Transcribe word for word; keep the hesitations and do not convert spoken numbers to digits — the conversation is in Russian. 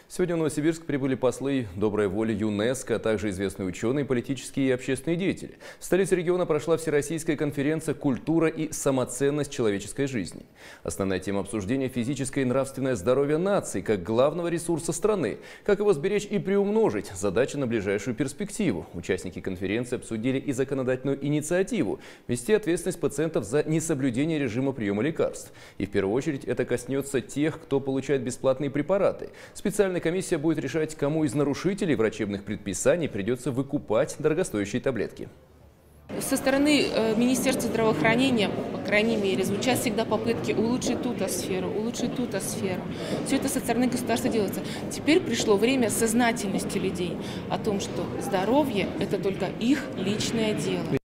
Сегодня в Новосибирск прибыли послы доброй воли ЮНЕСКО, а также известные ученые, политические и общественные деятели. В столице региона прошла всероссийская конференция «Культура и самоценность человеческой жизни». Основная тема обсуждения – физическое и нравственное здоровье нации как главного ресурса страны. Как его сберечь и приумножить – задача на ближайшую перспективу. Участники конференции обсудили и законодательную инициативу – ввести ответственность пациентов за несоблюдение режима приема лекарств. И в первую очередь это коснется тех, кто получает бесплатные препараты. Специальная комиссия будет решать, кому из нарушителей врачебных предписаний придется выкупать дорогостоящие таблетки. Со стороны Министерства здравоохранения, по крайней мере, звучат всегда попытки улучшить ту-то сферу, улучшить ту-то сферу. Все это со стороны государства делается. Теперь пришло время сознательности людей о том, что здоровье – это только их личное дело.